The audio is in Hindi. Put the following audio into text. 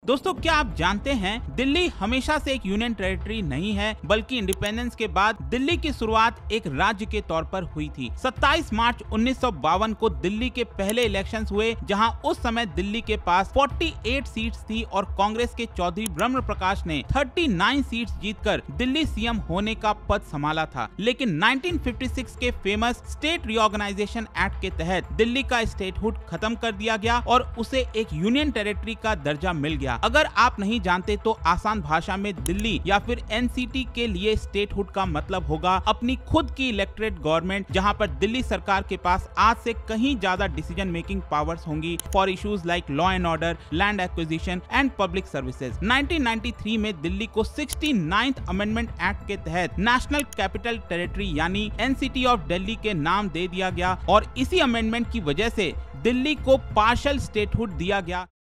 दोस्तों, क्या आप जानते हैं दिल्ली हमेशा से एक यूनियन टेरिटरी नहीं है, बल्कि इंडिपेंडेंस के बाद दिल्ली की शुरुआत एक राज्य के तौर पर हुई थी। 27 मार्च 1952 को दिल्ली के पहले इलेक्शंस हुए, जहां उस समय दिल्ली के पास 48 सीट्स थी और कांग्रेस के चौधरी ब्रह्म प्रकाश ने 39 सीट्स जीतकर दिल्ली सीएम होने का पद संभाला था। लेकिन 1956 के फेमस स्टेट रीऑर्गेनाइजेशन एक्ट के तहत दिल्ली का स्टेटहुड खत्म कर दिया गया और उसे एक यूनियन टेरिटरी का दर्जा मिल गया। अगर आप नहीं जानते तो आसान भाषा में दिल्ली या फिर एनसीटी के लिए स्टेटहुड का मतलब होगा अपनी खुद की इलेक्टेड गवर्नमेंट, जहां पर दिल्ली सरकार के पास आज से कहीं ज्यादा डिसीजन मेकिंग पावर्स होंगी for issues like law and order, land acquisition and public services. 1993 में दिल्ली को 69th अमेंडमेंट एक्ट के तहत नेशनल कैपिटल टेरिटरी यानी एनसीटी ऑफ दिल्ली के नाम दे दिया गया और इसी अमेंडमेंट की वजह से दिल्ली को पार्शियल स्टेटहुड दिया गया।